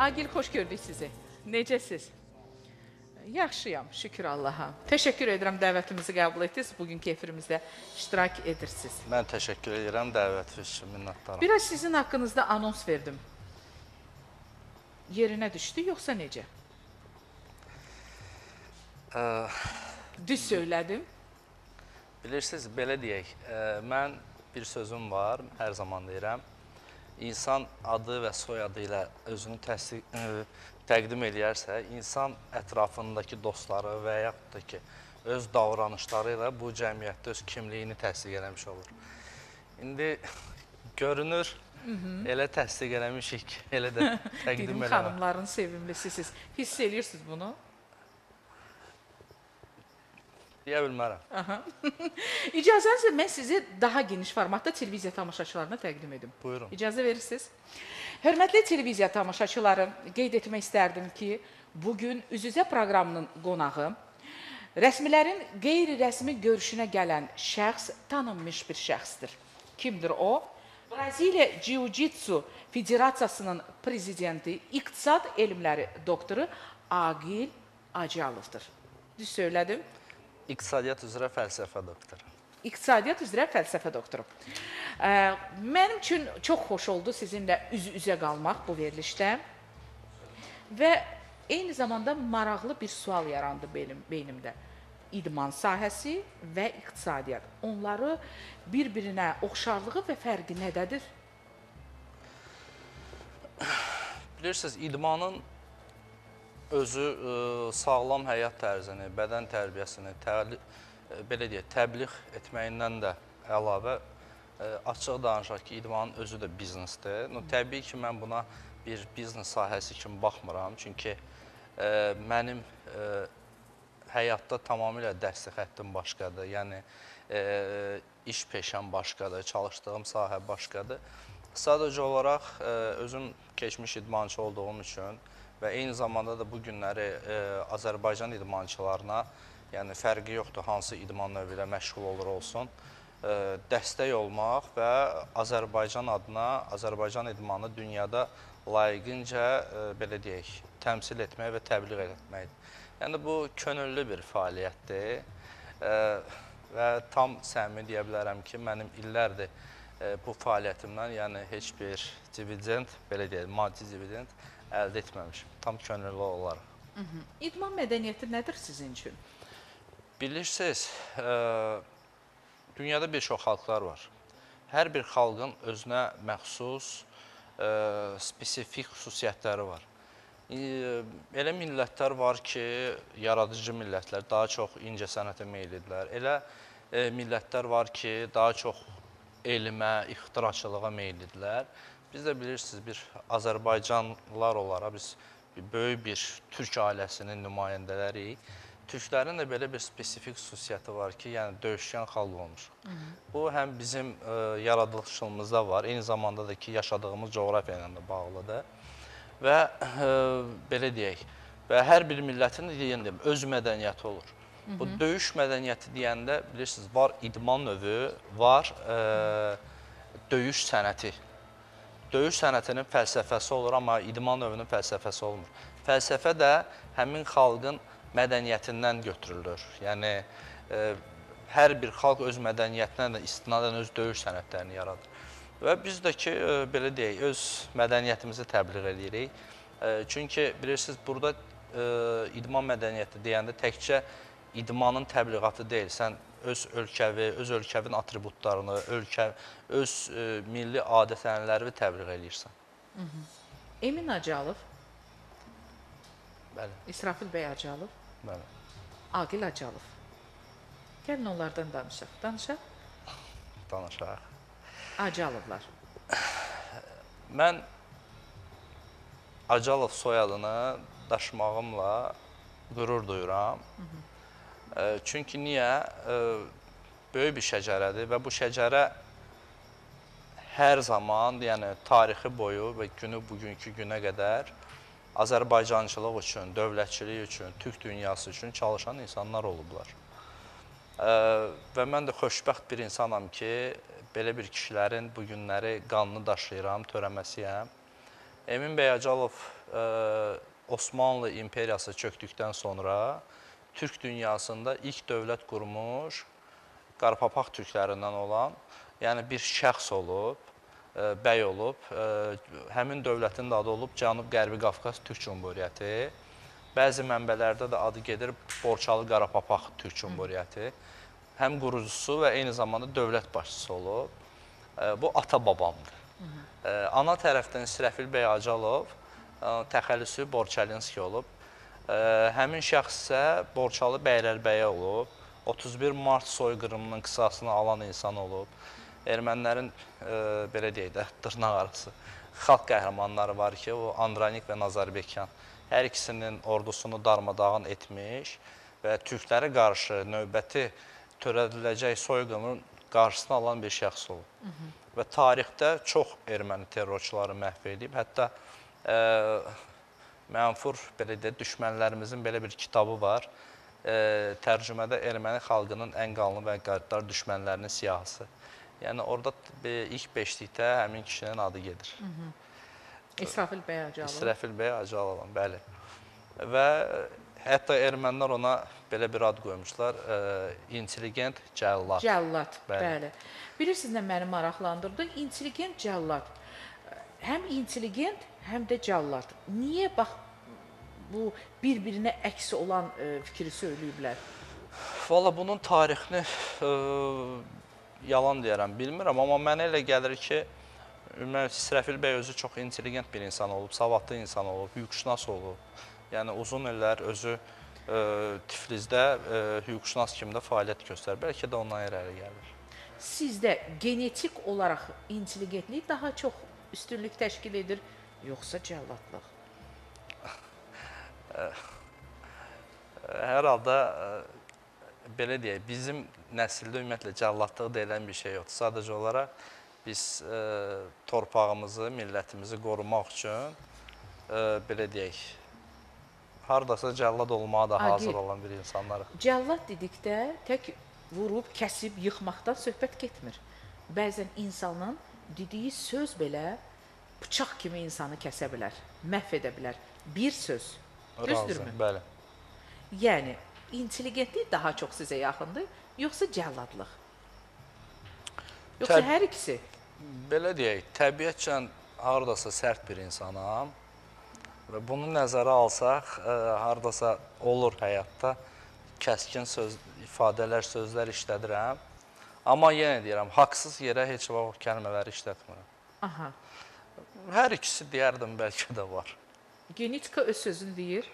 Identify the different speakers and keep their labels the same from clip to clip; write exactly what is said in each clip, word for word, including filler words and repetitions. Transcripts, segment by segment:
Speaker 1: Agil, xoş gördük sizi. Necəsiz? Yaxşıyam, şükür Allaha. Təşəkkür edirəm dəvətimizi qəbul etdiniz. Bugünkü efirimizdə iştirak edirsiniz.
Speaker 2: Mən təşəkkür edirəm dəvətiniz üçün, minnətdaram.
Speaker 1: Biraz sizin haqqınızda anons verdim. Yerinə düşdü, yoxsa necə?
Speaker 2: Ə,
Speaker 1: Düz söylədim.
Speaker 2: bilirsiniz, belə deyək, ə, mən bir sözüm var, hər zaman deyirəm. İnsan adı və soyadı ilə özünü təsdiq, ə, təqdim eləyərsə, insan ətrafındakı dostları və yaxud da ki, öz davranışları ilə bu cəmiyyətdə öz kimliyini təsdiq eləmiş olur. İndi görünür, Hı -hı. elə təsdiq eləmişik, elə də təqdim
Speaker 1: Dedim,
Speaker 2: eləmək.
Speaker 1: xanımların sevimlisisiz. Hiss edirsiniz bunu?
Speaker 2: Deyə bilmərəm.
Speaker 1: İcazənizlə mən sizi daha geniş formatda televiziya tamaşaçılarına təqdim edim.
Speaker 2: Buyurun.
Speaker 1: İcazə verirsiniz. Hörmətli televiziya tamaşaçıları, qeyd etmək istərdim ki, bugün üz-üzə proqramının qonağı rəsmilərin qeyri-rəsmi görüşünə gələn şəxs tanınmış bir şəxsdir. Kimdir o? Braziliya Jiu-Jitsu Federasiyasının prezidenti, iqtisad elmləri doktoru Agil Acalovdur. Düz söylədim.
Speaker 2: İqtisadiyyat üzrə fəlsəfə doktoru.
Speaker 1: İqtisadiyyat üzrə fəlsəfə doktoru. Ə, mənim üçün çox xoş oldu sizinlə üz-üzə qalmaq bu verilişdə və eyni zamanda maraqlı bir sual yarandı benim beynimdə. İdman sahəsi və iqtisadiyyat. Onları bir-birinə oxşarlığı və fərqi nədədir?
Speaker 2: Bilirsiniz, idmanın özü ə, sağlam həyat tərzini, bədən tərbiyəsini, təli, belə deyək, təbliğ etməyindən də əlavə ə, açıq danışaq ki, idmanın özü də biznesdir. No, təbii ki, mən buna bir biznes sahəsi kimi baxmıram. Çünki ə, mənim ə, həyatda tamamilə dəstək xəttim başqadır. Yəni, ə, iş peşəm başqadır, çalışdığım sahə başqadır. Sadəcə olaraq ə, özüm keçmiş idmançı olduğum üçün və eyni zamanda da bu günləri ə, Azərbaycan idmançılarına, yəni fərqi yoxdur, hansı idman növü ilə məşğul olur olsun, ə, dəstək olmaq və Azərbaycan adına, Azərbaycan idmanı dünyada layiqincə, ə, belə deyək, təmsil etmək və təbliğ etməkdir. Yəni, bu könüllü bir fəaliyyətdir ə, və tam səmimi deyə bilərəm ki, mənim illərdir ə, bu fəaliyyətimdən, yəni heç bir dividend, belə deyək, maddi dividend əldə etməmişim, tam könüllü olaraq.
Speaker 1: Hı -hı. İdman mədəniyyəti nədir sizin üçün?
Speaker 2: Bilirsiniz, ə, dünyada bir çox xalqlar var. Hər bir xalqın özünə məxsus ə, spesifik xüsusiyyətləri var. Ə, elə millətlər var ki, yaradıcı millətlər, daha çox incəsənətə meyillidirlər. Elə ə, millətlər var ki, daha çox elmə, ixtiraçılığa meyillidirlər. Biz də bilirsiniz, bir Azərbaycanlılar olaraq biz böyük bir türk ailəsinin nümayəndələriyik. Türklərin də belə bir spesifik xüsusiyyəti var ki, yəni döyüşkən xalq olmuş. Hı -hı. Bu, həm bizim ə, yaradılışımızda var, eyni zamanda da ki, yaşadığımız coğrafiya ilə də bağlıdır. Və ə, belə deyək, və hər bir millətin deyəndə, öz mədəniyyəti olur. Hı -hı. Bu döyüş mədəniyyəti deyəndə, bilirsiniz, var idman növü, var ə, döyüş sənəti. Döyüş sənətinin fəlsəfəsi olur, amma idman növünün fəlsəfəsi olmur. Fəlsəfə də həmin xalqın mədəniyyətindən götürülür. Yəni, ə, hər bir xalq öz mədəniyyətindən də istinadən öz döyüş sənətlərini yaradır. Və biz də ki, ə, belə deyək, öz mədəniyyətimizi təbliğ edirik. Ə, çünki, bilirsiniz, burada ə, idman mədəniyyəti deyəndə təkcə idmanın təbliğatı deyil. Sən öz ölkəvi, öz ölkəvin atributlarını, ölkə, öz ə, milli adət-ənənələri təbliğ edirsən.
Speaker 1: Hı -hı. Emin Acalov,
Speaker 2: Bəli.
Speaker 1: İsrafil bəy Acalov,
Speaker 2: Bəli.
Speaker 1: Agil Acalov. Gəlin onlardan danışaq. Danışaq.
Speaker 2: Danışaq.
Speaker 1: Acalovlar.
Speaker 2: Mən Acalov soyadını daşımağımla qürur duyuram. Hı -hı. Çünki niyə? Böyük bir şəcərədir və bu şəcərə hər zaman, yəni tarixi boyu və günü bugünkü günə qədər Azərbaycançılıq üçün, dövlətçilik üçün, türk dünyası üçün çalışan insanlar olublar. Və mən də xoşbəxt bir insanam ki, belə bir kişilərin bu günləri qanını daşıyıram, törəməsiyəm Emin Bəyəcalov ə, Osmanlı imperiyası çökdükdən sonra Türk dünyasında ilk dövlət qurmuş Qarapapaq türklərindən olan, yəni bir şəxs olub, ə, bəy olub, ə, həmin dövlətin də adı olub Cənub-Qərbi Qafqaz Türk Cumhuriyyəti. Bəzi mənbələrdə də adı gedir Borçalı Qarapapaq Türk Cumhuriyyəti. Həm qurucusu və eyni zamanda dövlət başçısı olub. Ə, bu ata-babamdır. Ə, ana tərəfdən İsrəfil bəy Acalov, ə, təxəllüsü Borçalinski olub. Ə, həmin şəxs isə Borçalı Bəylərbəyə olub. otuz bir mart soyqırımının qisasını alan insan olub. Ermənilərin, ə, belə deyək də, dırnaq arası xalq qəhrəmanları var ki, o Andranik və Nazarbekyan hər ikisinin ordusunu darmadağın etmiş və türklərə qarşı növbəti törədiləcək soyqırımın qarşısını alan bir şəxs olub. Hı -hı. Və tarixdə çox erməni terrorçuları məhv edib. Hətta ə, mənfur, belə deyək, düşmənlərimizin belə bir kitabı var. Ə, tərcümədə erməni xalqının ən qanlı və qəddar düşmənlərinin siyahısı. Yəni, orada ilk beşlikdə həmin kişinin adı gedir. Hı -hı.
Speaker 1: İsrafil bəy Acalov.
Speaker 2: İsrafil bəy Acalov, bəli. Və hətta ermənilər ona belə bir ad qoymuşlar, ə, intelligent cəllad.
Speaker 1: Cəllad, bəli.
Speaker 2: bəli.
Speaker 1: Bilirsiniz nə məni maraqlandırdı? İntelligent cəllad. Həm intelligent, həm də cəllad. Niyə bax bu bir-birinə əks olan ə, fikri söyləyiblər?
Speaker 2: Valla bunun tarixini ə, yalan deyərəm, bilmirəm, amma mənə elə gəlir ki, ümumiyyətlə İsrafil bəy özü çox intelligent bir insan olub, savadlı insan olub, hüquqşünas olub. Yəni uzun illər özü ə, Tiflisdə ə, hüquqşünas kimi də fəaliyyət göstərir. Bəlkə də ondan irəli gəlir.
Speaker 1: Sizdə genetik olaraq intelligentlik daha çox üstünlük təşkil edir, yoxsa cəlladlıq?
Speaker 2: Hər halda ə, belə deyək, bizim nəsildə ümumiyyətlə cəlladlıq deyilən bir şey yoxdur. Sadəcə olaraq biz ə, torpağımızı, millətimizi qorumaq üçün ə, belə deyək, hardasa cəllad olmağa da hazır olan bir insanlarıq.
Speaker 1: Cəllad dedikdə tək vurub, kəsib, yıxmaqdan söhbət getmir. Bəzən insanın dediyi söz belə bıçaq kimi insanı kəsə bilər, məhv edə bilər. Bir söz. Düzdürmü?
Speaker 2: Bəli.
Speaker 1: Yəni, intelligentlik daha çox sizə yaxındır, yoxsa cəlladlıq? Yoxsa
Speaker 2: Təb
Speaker 1: hər ikisi?
Speaker 2: Belə deyək, təbiətcən hardasa sərt bir insanam və bunu nəzərə alsaq, ə, hardasa olur həyatda, kəskin söz, ifadələr, sözlər işlədirəm. Amma yenə deyirəm, haqsız yerə heç vaxt o kəlmələri işlətmirəm.
Speaker 1: Aha.
Speaker 2: Hər ikisi deyərdim, bəlkə də var.
Speaker 1: Genetika öz sözünü deyir.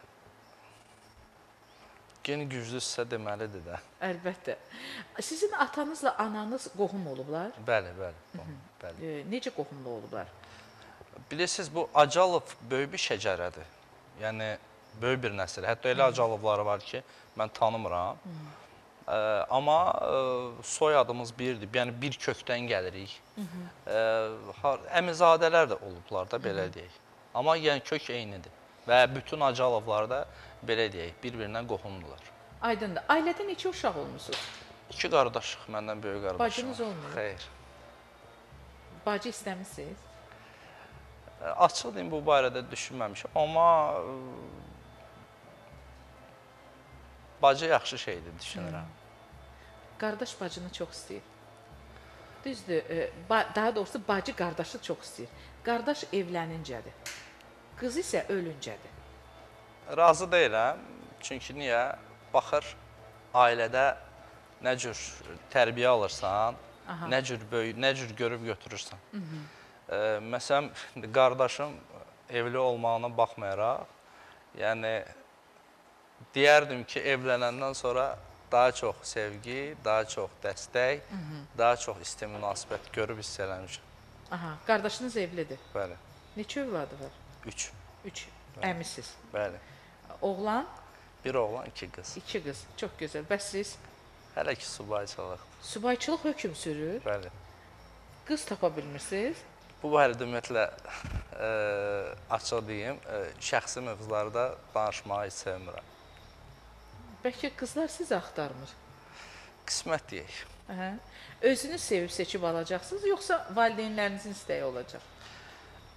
Speaker 2: Geni güclüsə deməlidir də.
Speaker 1: Əlbəttə. Sizin atanızla ananız qohum olublar?
Speaker 2: Bəli, bəli. bəli.
Speaker 1: E, necə qohumlu olublar?
Speaker 2: Bilirsiniz, bu Acalov böyük bir şəcərədir. Yəni, böyük bir nəsil. Hətta elə Acalovları var ki, mən tanımıram. Ə, amma ə, soyadımız birdir. Yəni, bir kökdən gəlirik. Ə, əmizadələr də olublar da, belə deyək. Amma yəni, kök eynidir. Və bütün Acalovlar da, belə deyək, bir-birindən qohumdular.
Speaker 1: Aydındır. Ailədə neçə uşaq olmuşsunuz?
Speaker 2: İki qardaşıq, məndən böyük qardaşım.
Speaker 1: Bacınız olmuyor?
Speaker 2: Xeyr.
Speaker 1: Bacı istəmişsiniz?
Speaker 2: Açıq deyim, bu barədə düşünməmişəm, amma bacı yaxşı şeydir, düşünürəm.
Speaker 1: Qardaş bacını çox istəyir. Düzdür, daha doğrusu bacı qardaşı çox istəyir. Qardaş evlənincədir, qız isə ölüncədir.
Speaker 2: Razı deyiləm, çünki niyə? Baxır, ailədə nə cür tərbiyə alırsan, Aha. nə cür böyük, nə cür görüb götürürsən. Hı -hı. E, məsələn, qardaşım evli olmağına baxmayaraq, yəni deyərdim ki, evlənəndən sonra daha çox sevgi, daha çox dəstək, Hı -hı. daha çox isti münasibət görüb hiss eləmişəm.
Speaker 1: Aha, qardaşınız evlidir.
Speaker 2: Bəli.
Speaker 1: Neçə övladı var?
Speaker 2: Üç.
Speaker 1: Üç. Əmisiz.
Speaker 2: Bəli.
Speaker 1: Oğlan?
Speaker 2: Bir oğlan, iki qız.
Speaker 1: İki qız. Çox gözəl. Bəs siz?
Speaker 2: Hələ ki, subayçılıq.
Speaker 1: Subayçılıq hökm sürür.
Speaker 2: Bəli.
Speaker 1: Qız tapa bilmirsiniz?
Speaker 2: Bu barədə ümumiyyətlə ə, açıq deyim, ə, şəxsi mövzularda danışmağı heç sevmirəm.
Speaker 1: Bəlkə qızlar sizi axtarmır?
Speaker 2: Qismət deyək.
Speaker 1: Aha. Özünüz sevib seçib alacaqsınız, yoxsa valideynlərinizin istəyi olacaq?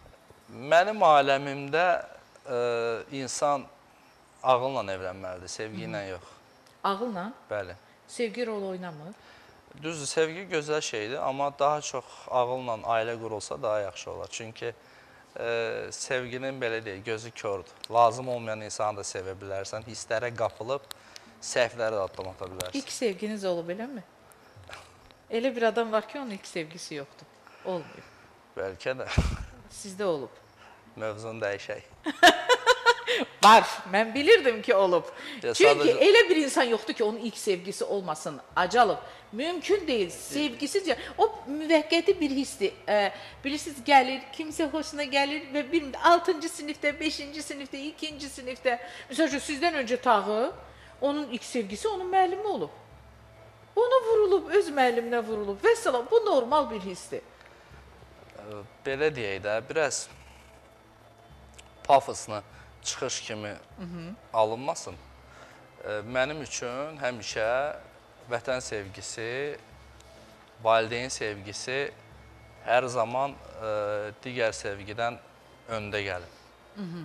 Speaker 2: Mənim aləmimdə ə, insan ağılla evlənməlidir, sevgi ilə yox.
Speaker 1: Ağılla?
Speaker 2: Bəli.
Speaker 1: Sevgi rol oynamır?
Speaker 2: Düzdür, sevgi gözəl şeydir, amma daha çox ağılla ailə qurulsa daha yaxşı olar. Çünki ə, sevginin belə deyək, gözü kördür. Lazım olmayan insanı da sevə bilərsən, hisslərə qapılıb səhvləri də addım ata bilərsən.
Speaker 1: İlk sevginiz olub, eləmi? Elə bir adam var ki, onun ilk sevgisi yoxdur. Olmuyor.
Speaker 2: Bəlkə də
Speaker 1: Sizdə olub.
Speaker 2: mövzunu dəyişək.
Speaker 1: Var. Mən bilirdim ki, olub.
Speaker 2: Ya,
Speaker 1: Çünki
Speaker 2: sadəcə...
Speaker 1: elə bir insan yoxdur ki, onun ilk sevgisi olmasın. Acalıb. Mümkün deyil. Sevgisizcə. O müvəqqəti bir hissdir. E, bilirsiniz, gəlir, kimsə xoşuna gəlir və bir altıncı sinifdə, beşinci sinifdə, ikinci sinifdə. Məsələn, sizdən öncə Tağı, onun ilk sevgisi onun müəllimi olub. Ona vurulub, öz müəlliminə vurulub. Və salam, bu normal bir hissdir.
Speaker 2: Belə deyək də, biraz pafosuna çıxış kimi Hı -hı. alınmasın. Mənim üçün həmişə vətən sevgisi, valideyn sevgisi hər zaman ə, digər sevgidən öndə gəlir. Hı -hı.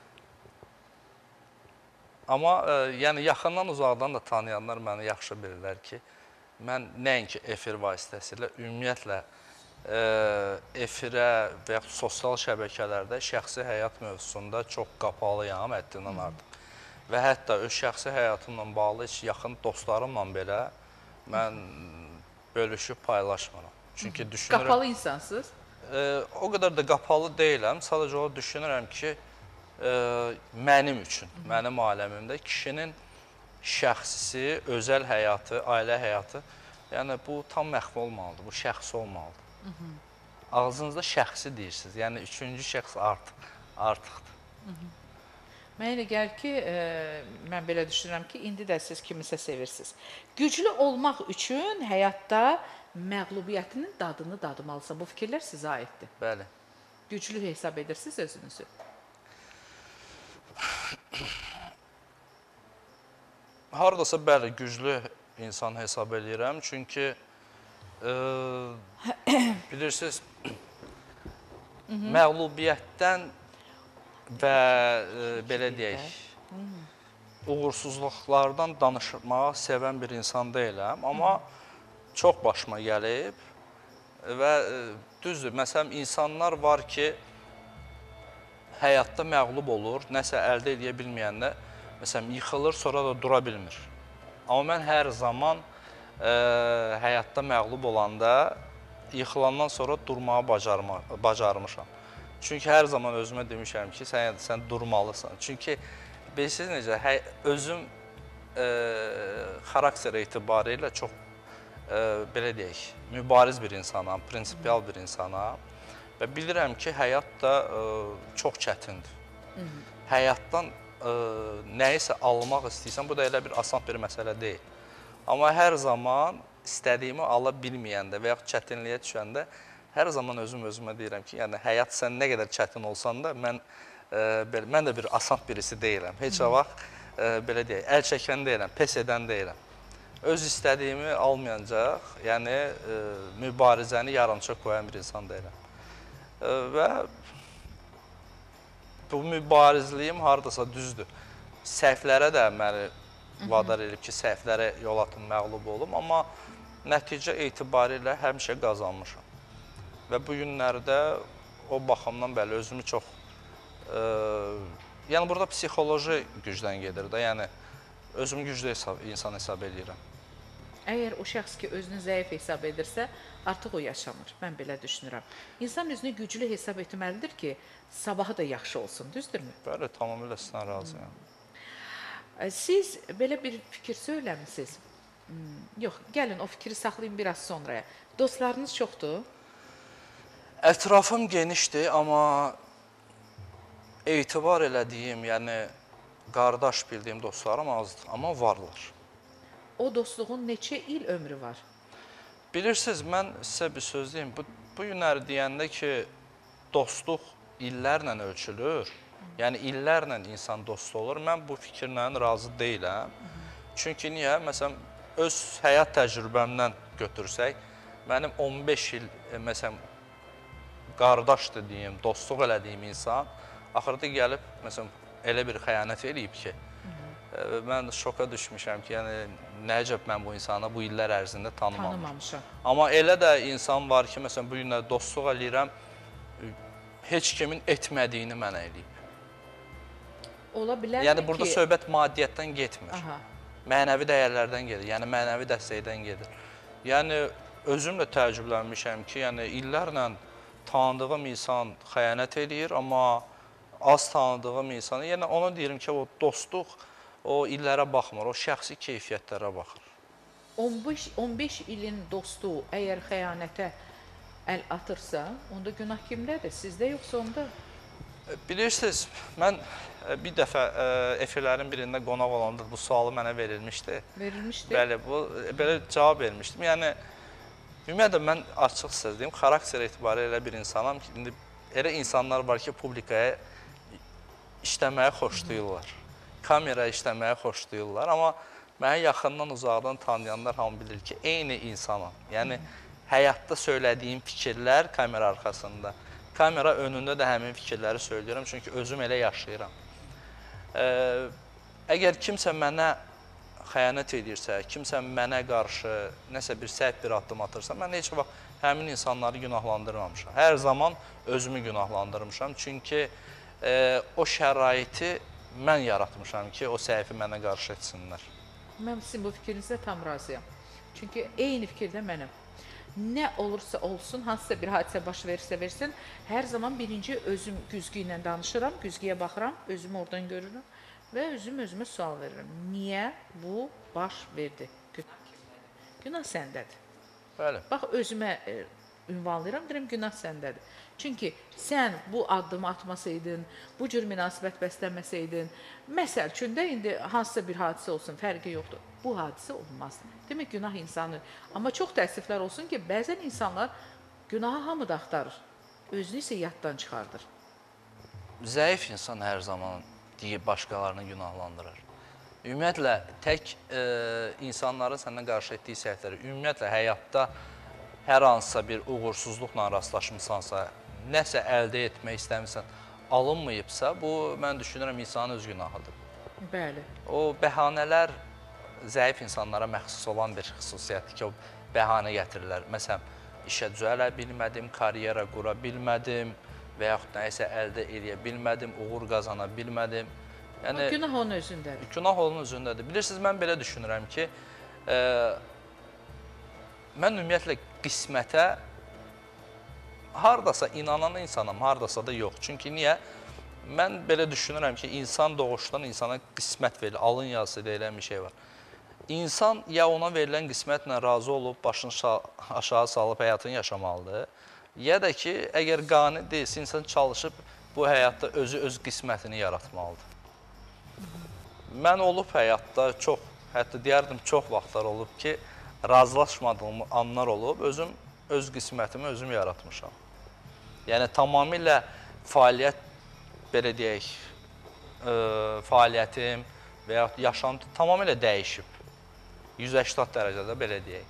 Speaker 2: Amma ə, yəni yaxından uzaqdan da tanıyanlar məni yaxşı bilirlər ki, mən nəinki efir vasitəsilə, ümumiyyətlə ə, efirə və yaxud sosial şəbəkələrdə şəxsi həyat mövzusunda çox qapalıyam, həddindən artıq. Və hətta öz şəxsi həyatımla bağlı heç yaxın dostlarımla belə mən bölüşüb paylaşmıram. Çünki düşünürəm...
Speaker 1: Qapalı insansınız?
Speaker 2: E, o qədər də qapalı deyiləm. Sadəcə o düşünürəm ki, e, mənim üçün, Hı -hı. mənim aləmimdə kişinin şəxsisi, özəl həyatı, ailə həyatı, yəni bu tam məxfi olmalıdır, bu şəxsi olmalıdır. Hı -hı. Ağzınızda şəxsi deyirsiniz, yəni üçüncü şəxs artıq, artıqdır.
Speaker 1: Hı -hı. Mənə elə gəlir ki, e, mən belə düşünürəm ki, indi də siz kimisə sevirsiniz. Güclü olmaq üçün həyatda məğlubiyyətinin dadını dadımalısan. Bu fikirlər sizə aiddir.
Speaker 2: Bəli.
Speaker 1: Güclü hesab edirsiniz özünüzü.
Speaker 2: Haradasa bəli, güclü insan hesab edirəm. Çünki e, bilirsiniz, Hı -hı. məğlubiyyətdən və e, belə deyək, uğursuzluqlardan danışmağı sevən bir insan deyiləm. Amma Hı -hı. çox başıma gəlib və e, düzdür, məsələn, insanlar var ki, həyatda məğlub olur, nəsə əldə edə bilməyəndə, məsələn, yıxılır, sonra da dura bilmir. Amma mən hər zaman e, həyatda məğlub olanda, yıxılandan sonra durmağı bacarma, bacarmışam. Çünki hər zaman özümə demişəm ki, sən, sən durmalısan. Çünki bilirsiniz necə, hə, özüm e, xarakter etibarilə çox, e, belə deyək, mübariz bir insanam, prinsipial bir insanam. Və bilirəm ki, həyat da e, çox çətindir. Hı -hı. Həyatdan e, nəyisə almaq istəyirsən, bu da elə bir asan bir məsələ deyil. Amma hər zaman istədiyimi ala bilməyəndə və yaxud çətinliyə düşəndə, hər zaman özüm özümə deyirəm ki, yəni həyat sən nə qədər çətin olsan da, mən, e, belə, mən də bir asan birisi deyiləm. Heç vaxt e, belə deyək, əl çəkən deyiləm, pes edən deyiləm. Öz istədiyimi almayacaq, yəni e, mübarizəni yarımçıq qoyan bir insan deyiləm. E, və bu mübarizliyim haradasa düzdür. Səhvlərə də məni vadar edib ki, səhvlərə yol atım, məğlub olum, amma nəticə etibarilə həmişə qazanmışam. Və bu günlərdə o baxımdan bəli, özümü çox, e, yəni burada psixoloji gücdən gedir də, yəni özümü güclü hesab, insan hesab edirəm.
Speaker 1: Əgər o şəxs ki, özünü zəif hesab edirsə, artıq o yaşamır. Mən belə düşünürəm. İnsan özünü güclü hesab etməlidir ki, sabahı da yaxşı olsun, düzdürmü?
Speaker 2: Bəli, tamamilə sizdən razıyam.
Speaker 1: Hmm. Siz belə bir fikir söyləmisiniz. Hmm. Yox, gəlin o fikri saxlayın biraz sonraya. Dostlarınız çoxdur?
Speaker 2: Ətrafım genişdir, amma etibar elədiyim, yəni qardaş bildiyim dostlarım azdır, amma varlar.
Speaker 1: O dostluğun neçə il ömrü var?
Speaker 2: Bilirsiniz, mən sizə bir söz deyim. Bu, bu günləri deyəndə ki, dostluq illərlə ölçülür. Yəni, illərlə insan dost olur. Mən bu fikirlə razı deyiləm. Çünki niyə? Məsələn, öz həyat təcrübəmdən götürsək, mənim on beş il, məsələn, qardaşdır deyim, dostluq elədiyim insan axırda gəlib, məsələn, elə bir xəyanət eləyib ki, ə, mən şoka düşmüşəm ki, yəni nəcəb mən bu insanı bu illər ərzində tanımamışam.
Speaker 1: Tanımamışam.
Speaker 2: Amma elə də insan var ki, məsələn, bu günlər dostluq eləyirəm, heç kimin etmədiyini mənə eləyib.
Speaker 1: Ola bilər
Speaker 2: Yəni
Speaker 1: ki...
Speaker 2: burada söhbət maddiyyatdan getmir.
Speaker 1: Aha.
Speaker 2: Mənəvi dəyərlərdən gedir, yəni mənəvi dəstəkdən gedir. Yəni özüm də təəccüblənmişəm ki, yəni illərlə tanıdığım insan xəyanət eləyir, amma az tanıdığım insan, yəni ona deyirəm ki, o dostluq o illərə baxmır, o şəxsi keyfiyyətlərə baxır.
Speaker 1: on beş ilin dostu əgər xəyanətə əl atırsa, onda günah kimdədir? Sizdə yoxsa onda?
Speaker 2: Bilirsiniz, mən bir dəfə efirlərin birində qonaq olanda bu sualı mənə verilmişdi.
Speaker 1: Verilmişdi.
Speaker 2: Bəli, bu belə cavab vermişdim. Yəni ümumiyyətlə mən açıq söz deyim, xarakter etibarı elə bir insanam ki, indi elə insanlar var ki, publikaya işləməyə xoşlayırlar. Kameraya işləməyə xoşlayırlar, amma mənə yaxından, uzaqdan tanıyanlar hamı bilir ki, eyni insanam. Yəni həyatda söylədiyim fikirlər kamera arxasında. Kamera önündə də həmin fikirləri söylüyorum, çünki özüm elə yaşayıram. Əgər kimsə mənə xəyanət edirsə, kimsə mənə qarşı nəsə bir səhv bir addım atırsa, mən heç vaxt həmin insanları günahlandırmamışam. Hər zaman özümü günahlandırmışam, çünki o şəraiti mən yaratmışam ki, o səhvi mənə qarşı etsinlər.
Speaker 1: Mən sizin bu fikrinizə tam razıyam. Çünki eyni fikirdə mənəm. Nə olursa olsun, hansısa bir hadisə baş verirsə versin, hər zaman birinci özüm güzgü ilə danışıram, güzgüyə baxıram, özümü oradan görürüm və özüm özümə sual verirəm. Niyə bu baş verdi? Günah kimdədir? Günah səndədir.
Speaker 2: Bəli.
Speaker 1: Bax, özümə e, ünvanlayıram, deyirəm, günah səndədir. Çünki sən bu addımı atmasaydın, bu cür münasibət bəsləməsəydin, məsəl üçün də indi hansısa bir hadisə olsun, fərqi yoxdur. Bu hadisə olmazdı. Demək, günah insanı. Amma çox təəssüflər olsun ki, bəzən insanlar günahı hamı da axtarır. Özünü isə yaddan çıxardır.
Speaker 2: Zəif insan hər zaman deyib başqalarını günahlandırır. Ümumiyyətlə, tək e, insanların səndən qarşı etdiyi səhvləri, ümumiyyətlə, həyatda hər hansısa bir uğursuzluqla rastlaşmışsansa, nəsə əldə etmək istəmirsən, alınmayıbsa, bu, mən düşünürəm, insanın öz günahıdır.
Speaker 1: Bəli.
Speaker 2: O bəhanələr zəif insanlara məxsus olan bir xüsusiyyətdir ki, o bəhanə gətirirlər. Məsələn, işə düzələ bilmədim, karyera qura bilmədim və yaxud nəyisə əldə edə bilmədim, uğur qazana bilmədim.
Speaker 1: Yəni, o günah onun özündədir.
Speaker 2: Günah onun özündədir. Bilirsiniz, mən belə düşünürəm ki, e, mən ümumiyyətlə qismətə hardasa inanan insanam, hardasa da yox. Çünki niyə? Mən belə düşünürəm ki, insan doğuşdan insana qismət verilir, alın yazısı deyilən bir şey var. İnsan ya ona verilən qismətlə razı olub, başını aşağı salıb həyatını yaşamalıdır, ya da ki, əgər qani deyilsə, insan çalışıb bu həyatda özü öz qismətini yaratmalıdır. Mən olub həyatda çox, hətta deyərdim çox vaxtlar olub ki, razılaşmadığım anlar olub, özüm öz qismətimi özüm yaratmışam. Yəni, tamamilə fəaliyyət, belə deyək, e, fəaliyyətim və yaxud yaşantı tamamilə dəyişib. yüz səksən dərəcədə, belə deyək.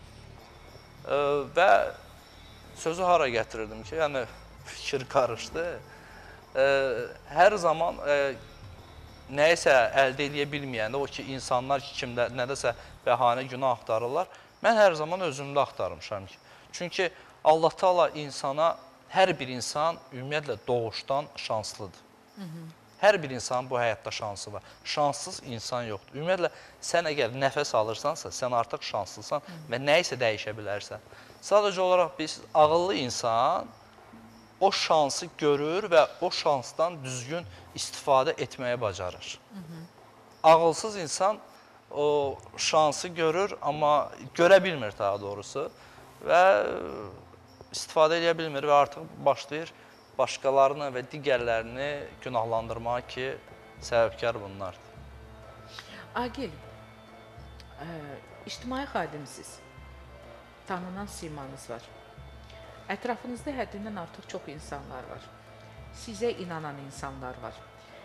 Speaker 2: E, və sözü hara gətirirdim ki, yəni fikir qarışdı. E, hər zaman e, nəyisə əldə edə bilməyəndə, o ki, insanlar ki, kimdə nədəsə bəhanə günah axtarırlar, mən hər zaman özümdə axtarmışam ki. Çünki Allah Taala insana, hər bir insan ümumiyyətlə doğuşdan şanslıdır. Hı -hı. Hər bir insanın bu həyatda şansı var. Şanssız insan yoxdur. Ümumiyyətlə, sən əgər nəfəs alırsansa, sən artıq şanslısan Hı -hı. və nəyisə dəyişə bilərsən. Sadəcə olaraq biz, ağıllı insan o şansı görür və o şansdan düzgün istifadə etməyə bacarır. Hı -hı. Ağılsız insan o şansı görür, amma görə bilmir daha doğrusu və istifadə edə bilmir və artıq başlayır başqalarını və digərlərini günahlandırmağa ki, səbəbkar bunlardır.
Speaker 1: Agil, ə, ictimai xadimsiz, tanınan simanız var. Ətrafınızda həddindən artıq çox insanlar var. Sizə inanan insanlar var.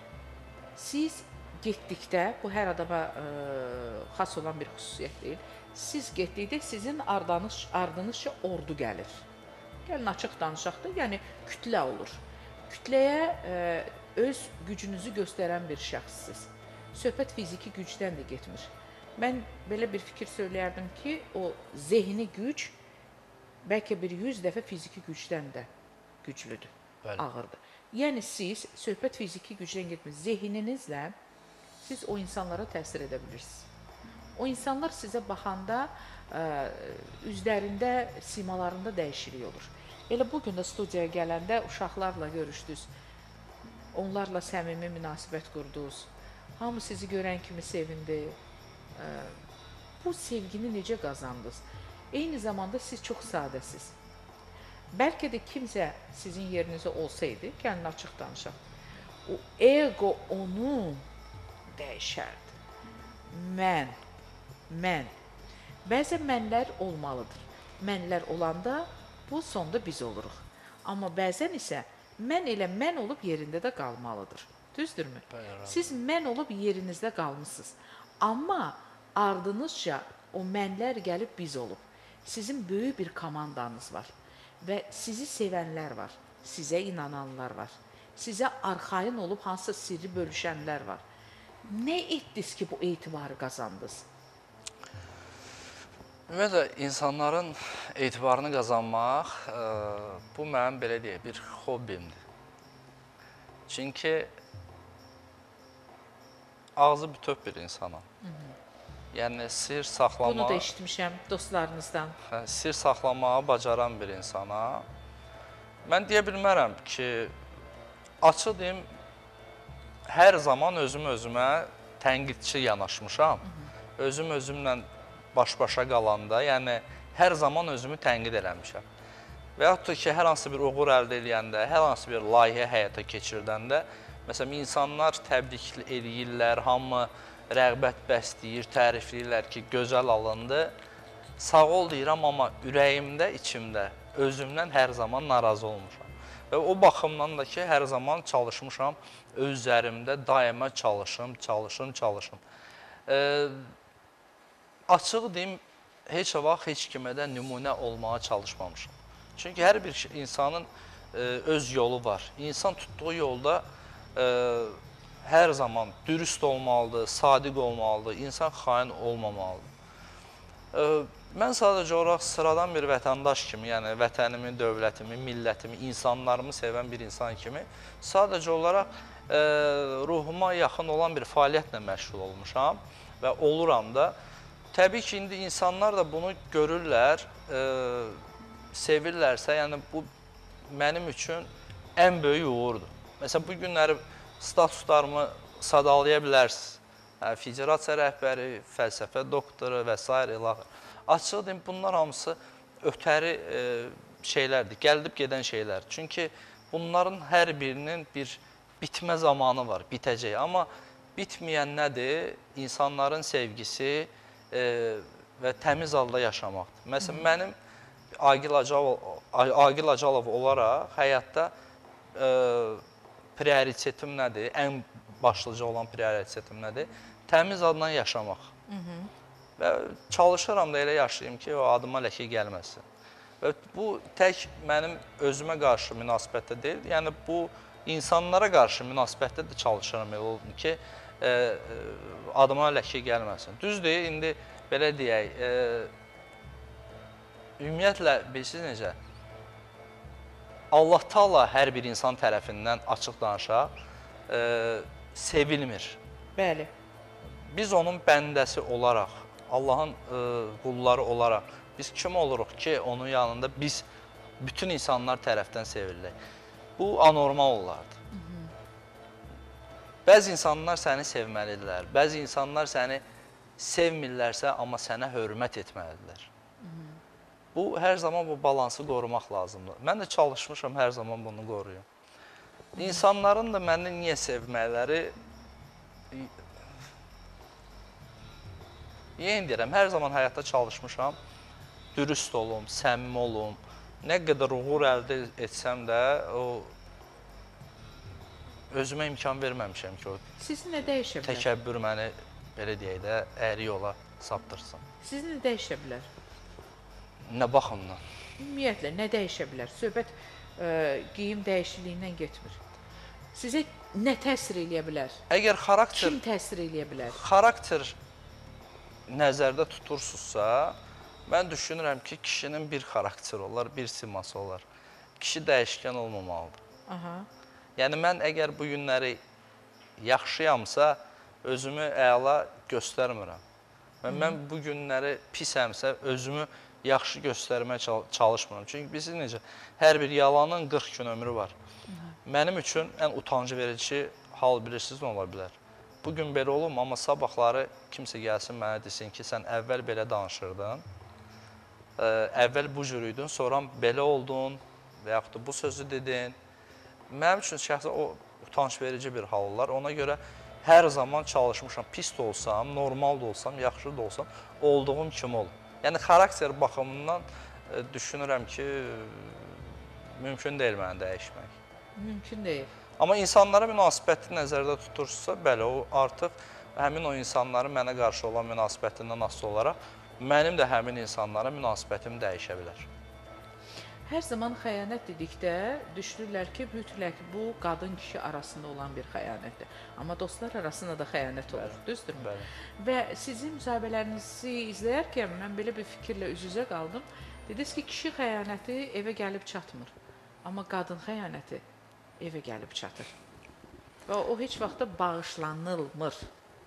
Speaker 1: Siz getdikdə, bu hər adama ə, xas olan bir xüsusiyyət deyil, siz getdikdə sizin ardınızca ordu gəlir. Gəlin açıq danışaq da, yəni kütlə olur. Kütləyə e, öz gücünüzü göstərən bir şəxssiniz. Söhbət fiziki gücdən də getmir. Mən belə bir fikir söyləyərdim ki, o zehni güc bəlkə bir yüz dəfə fiziki gücdən də güclüdür,
Speaker 2: Bəli.
Speaker 1: ağırdır. Yəni siz söhbət fiziki gücdən getmir. Zehninizlə siz o insanlara təsir edə bilirsiniz. O insanlar sizə baxanda ə, üzlərində, simalarında dəyişiklik olur. Elə bugün də studiyaya gələndə uşaqlarla görüşdünüz. Onlarla səmimi münasibət qurdunuz. Hamı sizi görən kimi sevindi. Ə, bu sevgini necə qazandınız? Eyni zamanda siz çox sadəsiz. Bəlkə də kimsə sizin yerinizə olsaydı, gəlin açıq danışaq, o ego onu dəyişərdi. Mən, mən. Bəzən mənlər olmalıdır. Mənlər olanda bu sonda biz oluruq. Amma bəzən isə mən elə mən olub yerində də qalmalıdır. Düzdürmü?
Speaker 2: Bəli.
Speaker 1: Siz mən olub yerinizdə qalmısınız. Amma ardınızca o mənlər gəlib biz olub. Sizin böyük bir komandanız var. Və sizi sevənlər var, sizə inananlar var, sizə arxayın olub hansısa sirri bölüşənlər var. Nə etdiniz ki, bu etibarı qazandınız?
Speaker 2: Ümumiyyətlə, insanların etibarını qazanmaq, ə, bu mənim belə deyək, bir hobbimdir. Çünki ağzı bütöv bir insanam. Hı -hı. Yəni, sir saxlamağı...
Speaker 1: Bunu da eşitmişəm dostlarınızdan.
Speaker 2: Hə, sir saxlamağı bacaran bir insana. Mən deyə bilmərəm ki, açıq deyim, hər zaman özüm özümə tənqidçi yanaşmışam. Hı -hı. Özüm özümlə baş-başa qalanda, yəni hər zaman özümü tənqid eləmişəm. Və yaxud da ki, hər hansı bir uğur əldə edəndə, hər hansı bir layihə həyata keçirdəndə, məsələn, insanlar təbrik eləyirlər, hamı rəğbət bəsləyir, tərifləyirlər ki, gözəl alındı. Sağ ol deyirəm, amma ürəyimdə, içimdə, özümdən hər zaman narazı olmuşam. Və o baxımdan da ki, hər zaman çalışmışam, öz üzərimdə daima çalışım, çalışım, çalışım. E, açıq deyim, heç vaxt heç kimə də nümunə olmağa çalışmamışam. Çünki hər bir insanın e, öz yolu var. İnsan tutduğu yolda e, hər zaman dürüst olmalıdır, sadiq olmalıdır, insan xain olmamalıdır. E, mən sadəcə olaraq sıradan bir vətəndaş kimi, yəni vətənimi, dövlətimi, millətimi, insanlarımı sevən bir insan kimi sadəcə olaraq e, ruhuma yaxın olan bir fəaliyyətlə məşğul olmuşam və oluram da. Təbii ki, indi insanlar da bunu görürlər, e, sevirlərsə, yəni bu mənim üçün ən böyük uğurdur. Məsələn, bu günləri statuslarımı sadalaya bilərsiniz. Hə, federasiya rəhbəri, fəlsəfə doktoru və s. ilaxır. Açıq deyim, bunlar hamısı ötəri e, şeylərdir, gəlib gedən şeylər. Çünki bunların hər birinin bir bitmə zamanı var, bitəcək. Amma bitməyən nədir? İnsanların sevgisi e, və təmiz halda yaşamaqdır. Məsələn, mənim Agil Acalov, Agil Acalov olaraq həyatda e, prioritetim nədir? Ən başlıca olan prioritetim nədir? Təmiz adla yaşamaq. Hı -hı. Və çalışıram da elə yaşayayım ki, o adıma ləkə gəlməsin. Və bu tək mənim özümə qarşı münasibətdə deyil, yəni bu insanlara qarşı münasibətdə də çalışıram elə olsun ki, e, e, adıma ləkə gəlməsin. Düzdür, indi belə deyək, e, ümumiyyətlə, bilirsiniz necə? Allah Taala hər bir insan tərəfindən açıq danışaq, e, sevilmir.
Speaker 1: Bəli.
Speaker 2: Biz onun bəndəsi olaraq, Allahın e, qulları olaraq, biz kim oluruq ki, onun yanında biz bütün insanlar tərəfdən seviririk? Bu anormal olardı. Hı -hı. Bəzi insanlar səni sevməlidirlər, bəzi insanlar səni sevmirlərsə, amma sənə hörmət etməlidirlər. Hı -hı. Bu, hər zaman bu balansı qorumaq lazımdır. Mən də çalışmışam, hər zaman bunu qoruyum. İnsanların da məni niyə sevmələri, yeni deyirəm, hər zaman həyatda çalışmışam, dürüst olum, səmimi olum, nə qədər uğur əldə etsəm də, o özümə imkan verməmişəm ki, o
Speaker 1: Sizi nə dəyişə bilər?
Speaker 2: təkəbbür məni, belə deyək də, əyri yola saptırsın.
Speaker 1: Sizi nə dəyişə bilər?
Speaker 2: Nə baxımdan?
Speaker 1: Ümumiyyətlə, nə dəyişə bilər? Söhbət ə, geyim dəyişikliyindən getmir. Sizə nə təsir eləyə bilər?
Speaker 2: Əgər xarakter,
Speaker 1: Kim təsir eləyə bilər?
Speaker 2: xarakter nəzərdə tutursunuzsa, mən düşünürəm ki, kişinin bir xarakteri olar, bir siması olar. Kişi dəyişkən olmamalıdır.
Speaker 1: Aha.
Speaker 2: Yəni, mən əgər bu günləri yaxşıyamsa, özümü əla göstərmirəm. Və mən bu günləri pisəmsə, özümü yaxşı göstərməyə çalışmıram. Çünki biz necə, hər bir yalanın qırx gün ömrü var. Mənim üçün ən utancı verici hal bilirsiniz nə ola bilər? Bugün belə olum, amma sabahları kimsə gəlsin mənə desin ki, sən əvvəl belə danışırdın, əvvəl bu cür idin, sonra belə oldun və yaxud da bu sözü dedin. Mənim üçün şəxsən o utanç verici bir hal olar. Ona görə hər zaman çalışmışam, pis də olsam, normal da olsam, yaxşı da olsam, olduğum kimi olum. Yəni, xarakter baxımından e, düşünürəm ki, mümkün deyil məni dəyişmək.
Speaker 1: Mümkün deyil.
Speaker 2: Amma insanlara münasibəti nəzərdə tutursa, bəli, o artıq həmin o insanların mənə qarşı olan münasibətindən asılı olaraq mənim də həmin insanlara münasibətim dəyişə bilər.
Speaker 1: Hər zaman xəyanət dedikdə düşünürlər ki, mütləq bu qadın-kişi arasında olan bir xəyanətdir. Amma dostlar arasında da xəyanət olur, düzdürmü?
Speaker 2: Bəli.
Speaker 1: Və sizin müsahibələrinizi izləyərkən mən belə bir fikirlə üz-üzə qaldım. Dediniz ki, kişi xəyanəti evə gəlib çatmır. Amma qadın xəyanəti evə gəlib çatır. Və o heç vaxt da bağışlanılmır.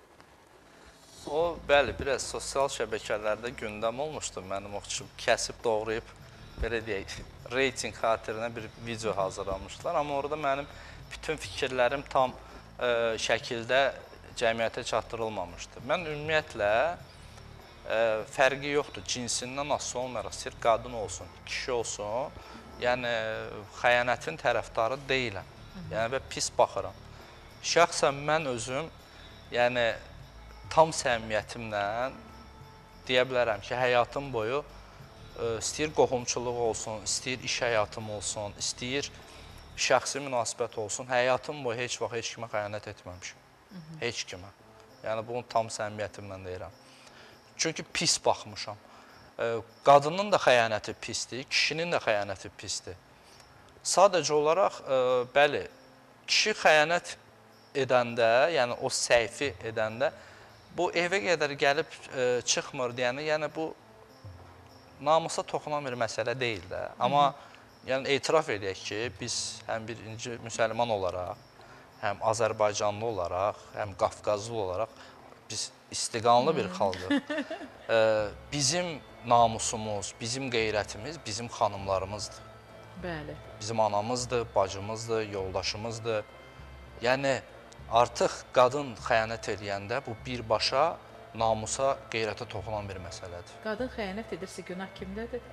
Speaker 2: O, bəli, biraz sosial şəbəkələrdə gündəm olmuşdu. Mənim o üçün kəsib doğrayıb, belə deyək, reyting xatirinə bir video hazırlamışdılar. Amma orada mənim bütün fikirlərim tam ə, şəkildə cəmiyyətə çatdırılmamışdı. Mən ümumiyyətlə ə, fərqi yoxdur, cinsindən asılı olmayaraq, istəyir qadın olsun, kişi olsun, yəni xəyanətin tərəfdarı deyiləm. Yəni və pis baxıram. Şəxsən mən özüm, yəni tam səmimiyyətimlə deyə bilərəm ki, həyatım boyu istəyir qohumçuluq olsun, istəyir iş həyatım olsun, istəyir şəxsi münasibət olsun, həyatım boyu heç vaxt heç kimə xəyanət etməmişim. Heç kimə. Yəni, bunu tam səmimiyyətimlə deyirəm. Çünki pis baxmışam. Qadının da xəyanəti pisdir, kişinin də xəyanəti pisdir. Sadəcə olaraq, bəli, kişi xəyanət edəndə, yəni o səhvi edəndə, bu evə qədər gəlib çıxmır deyəni, yəni bu namusa toxunan bir məsələ deyil də. Amma yəni, etiraf edək ki, biz həm birinci müsəlman olaraq, həm Azərbaycanlı olaraq, həm Qafqazlı olaraq biz istiqanlı bir xalqıq. Bizim namusumuz, bizim qeyrətimiz bizim xanımlarımızdır.
Speaker 1: Bəli.
Speaker 2: Bizim anamızdır, bacımızdır, yoldaşımızdır. Yəni, artıq qadın xəyanət edəndə bu birbaşa namusa, qeyrətə toxunan bir məsələdir.
Speaker 1: Qadın xəyanət edirsə, günah kimdədir?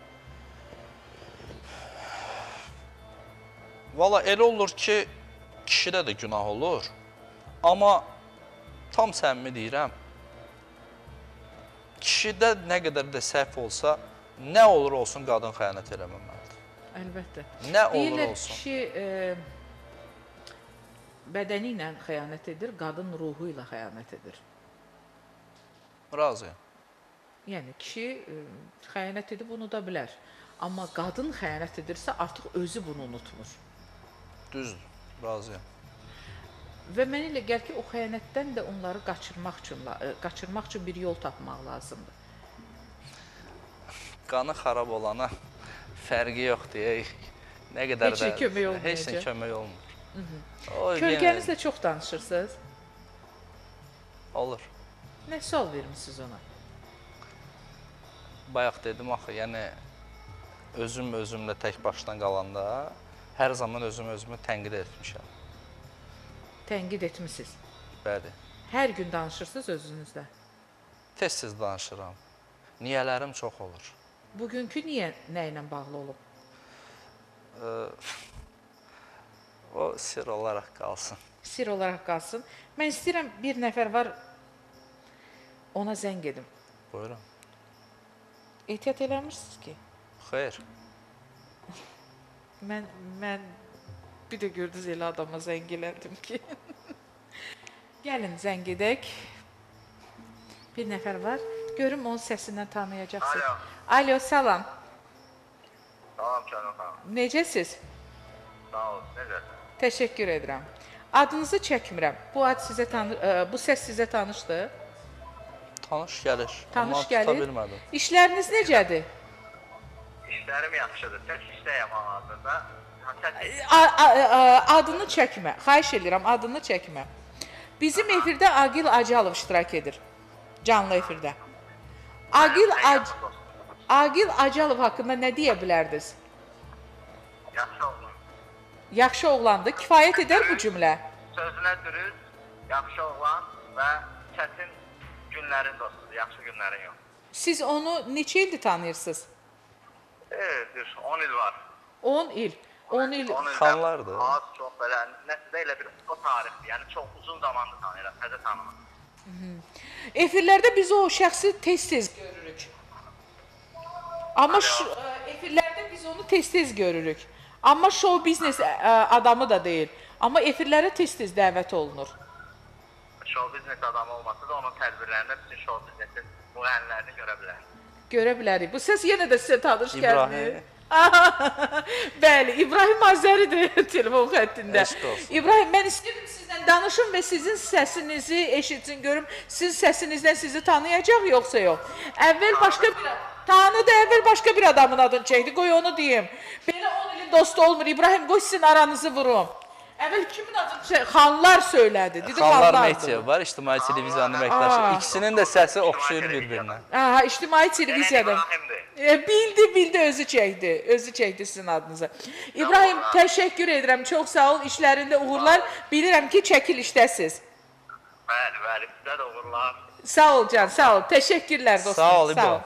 Speaker 2: Valla elə olur ki, kişidə də günah olur. Amma tam səmimi deyirəm, kişidə nə qədər də səhv olsa, nə olur olsun qadın xəyanət eləməməlidir.
Speaker 1: Əlbəttə.
Speaker 2: Nə olur
Speaker 1: Deyirlər,
Speaker 2: olsun.
Speaker 1: kişi e, bədəni ilə xəyanət edir, qadın ruhu ilə xəyanət edir.
Speaker 2: Razıyam.
Speaker 1: Yəni, kişi e, xəyanət edib unuda bilər. Amma qadın xəyanət edirsə, artıq özü bunu unutmur.
Speaker 2: Düzdür, razıyam.
Speaker 1: Və mən elə gəl ki, o xəyanətdən də onları qaçırmaq üçün, qaçırmaq üçün bir yol tapmaq lazımdır.
Speaker 2: Qanı xarab olana fərqi yox deyək. Nə qədər
Speaker 1: Heç
Speaker 2: də
Speaker 1: kömək olmayacaq.
Speaker 2: Heç nə kömək olmur. O,
Speaker 1: Kölgənizlə çox danışırsınız.
Speaker 2: Olur.
Speaker 1: Nə sual vermişsiniz ona?
Speaker 2: Bayaq dedim axı, yəni özüm özümlə tək başına qalanda hər zaman özüm özümü tənqid etmişəm.
Speaker 1: Tənqid etmişsiniz.
Speaker 2: Bəli.
Speaker 1: Hər gün danışırsınız özünüzlə.
Speaker 2: Tez-tez danışıram. Niyələrim çox olur.
Speaker 1: Bugünkü niyə nə ilə bağlı olub?
Speaker 2: O sir olaraq qalsın.
Speaker 1: Sir olaraq qalsın. Mən istəyirəm, bir nəfər var, ona zəng edim.
Speaker 2: Buyurun.
Speaker 1: Ehtiyat eləmirsiniz ki?
Speaker 2: Xeyr.
Speaker 1: Mən, mən bir də gördünüz elə adama zəng elədim ki. Gəlin zəng edək. Bir nəfər var. Görüm onun səsindən tanıyacaqsınız. Alo. Alo, salam.
Speaker 3: Kənan xanım.
Speaker 1: Necəsiz?
Speaker 3: Sağ ol, necəsən?
Speaker 1: Təşəkkür edirəm. Adınızı çəkmirəm. Bu ad sizə tanı ə, bu səs sizə tanışdır?
Speaker 2: Tanış gəlir.
Speaker 1: Tanış
Speaker 2: Amma tuta
Speaker 1: gəlir.
Speaker 2: bilmədim.
Speaker 1: İşləriniz necədir?
Speaker 3: İşlərim yaxşıdır. Tək işləyəm hal-hazırda. Ha, tək-
Speaker 1: A- a- a- Adını çəkmə. Xahiş edirəm, adını çəkmə. Bizim efirdə Agil Acalov iştirak edir. Canlı efirdə. Agil
Speaker 3: Sən
Speaker 1: Ac
Speaker 3: yaxşı dostum.
Speaker 1: Agil Acalov haqqında nə deyə bilərdiniz?
Speaker 3: Yaxşı oğlan.
Speaker 1: Yaxşı oğlandı. Kifayət edər bu cümlə.
Speaker 3: Sözünə dürüst, yaxşı oğlan və çətin günlərin dostudur, yaxşı günlərin yox.
Speaker 1: Siz onu neçə ildir tanıyırsınız?
Speaker 3: Evet, bir on il var.
Speaker 1: on il. on il.
Speaker 3: on ildən
Speaker 2: Xanlardır.
Speaker 3: Az, çox belə, nəticədə elə bir o tarixdir. Yəni çox uzun zamandır tanıyıram, təzə tanımam.
Speaker 1: Efirlərdə biz o şəxsi tez-tez görürük. Amma şu, efirlərdə biz onu tez-tez görürük. Amma show biznes ə, adamı da deyil. Amma efirlərə tez-tez dəvət olunur.
Speaker 3: Show biznes adamı olmasa da onun tədbirlərində bütün show biznesin müğənnilərini görə bilər.
Speaker 1: Görə bilərik. Bu səs yenə də sizə tanış
Speaker 2: İbrahim.
Speaker 1: gəldi. Bəli, İbrahim Azəridir telefon xəttində.
Speaker 2: Eşit olsun.
Speaker 1: İbrahim, mən istəyirəm sizlə danışım və sizin səsinizi eşitsin, görüm sizin səsinizdən sizi tanıyacaq yoxsa yox. Əvvəl başqa bir tanıdı, əvvəl başqa bir adamın adını çəkdi. Qoy onu deyim. Belə on ilin dostu olmur. İbrahim, qoy sizin aranızı vurum. Əvvəl kimin adını çəkdi? Xanlar söylədi. Dedi
Speaker 2: Xanlar
Speaker 1: xanlardır.
Speaker 2: Media var, İctimai Televiziyanın əməkdaşı. İkisinin də səsi oxşuyur bir-birinə.
Speaker 1: Aha, İctimai Televiziyada.
Speaker 3: İbrahimdir.
Speaker 1: E, bildi, bildi, özü çəkdi. Özü çəkdi sizin adınızı. İbrahim, təşəkkür edirəm. Çox sağ ol. İşlərində uğurlar. Bilirəm ki, çəkilişdəsiz.
Speaker 3: Bəli, bəli, sizə də uğurlar.
Speaker 1: Sağ ol can, sağ ol. Təşəkkürlər dostum.
Speaker 2: Sağ ol, İbrahim.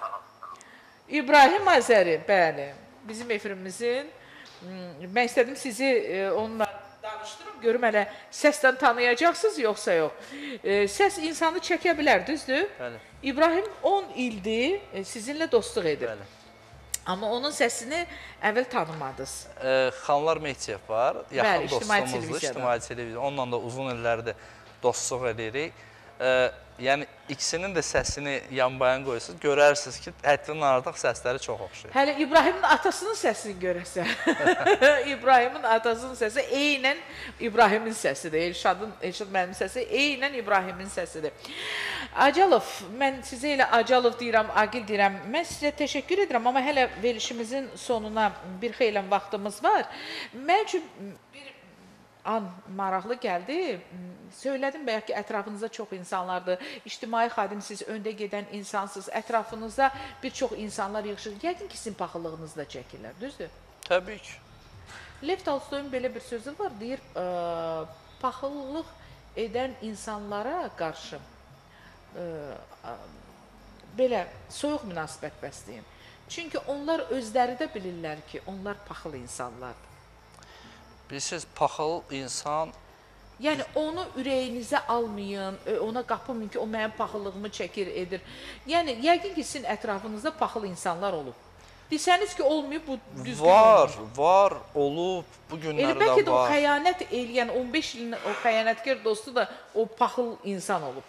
Speaker 1: İbrahim Azəri, bəli. Bizim efirimizin hmm, mən istədim sizi e, onunla danışdırım, görüm hələ səsdən tanıyacaqsınız yoxsa yox. E, səs insanı çəkə bilər, düzdür?
Speaker 2: Bəli.
Speaker 1: İbrahim on ildir e, sizinlə dostluq edir.
Speaker 2: Bəli.
Speaker 1: Amma onun səsini əvvəl tanımadınız.
Speaker 2: Ə, Xanlar Media var, yaxın
Speaker 1: Bəli, İctimai
Speaker 2: dostumuzdur,
Speaker 1: Televiziyada.
Speaker 2: İctimai Televiziya. Onunla da uzun illərdir dostluq edirik. Ə, yəni ikisinin də səsini yan-bayan qoyursunuz, görərsiniz ki, həddindən artıq səsləri çox oxşayır.
Speaker 1: Hələ İbrahimin atasının səsini görəsən. İbrahimin atasının səsi eynən İbrahimin səsidir. Elşadın, Elşad mənim səsi eynən İbrahimin səsidir. Acalov, mən sizə elə Acalov deyirəm, Agil deyirəm. Mən sizə təşəkkür edirəm, amma hələ verilişimizin sonuna bir xeylən vaxtımız var. Mən üçün bir an maraqlı gəldi. Söylədim bəyək ki, ətrafınızda çox insanlardır. İctimai xadimsiz, öndə gedən insansız. Ətrafınızda bir çox insanlar yığışır. Yəqin ki, sizin paxıllığınız da çəkirlər, düzdür?
Speaker 2: Təbii ki.
Speaker 1: Lev Tolstoyun belə bir sözü var, deyir, ə, paxıllıq edən insanlara qarşı ə, ə, belə soyuq münasibət bəsləyin. Çünki onlar özləri də bilirlər ki, onlar paxıl insanlardır.
Speaker 2: Bilirsiniz, paxıl insan
Speaker 1: Yəni onu ürəyinizə almayın, ona qapılmayın ki, o mənim paxıllığımı çəkir, edir. Yəni yəqin ki, sizin ətrafınızda paxıl insanlar olub. Desəniz ki, olmayıb, bu düzgün
Speaker 2: var,
Speaker 1: olmayıb.
Speaker 2: var, olub, bu
Speaker 1: Elə
Speaker 2: günlərdə
Speaker 1: bəlkə də o
Speaker 2: var.
Speaker 1: xəyanət eləyən on beş ilin o xəyanətkar dostu da o paxıl insan olub.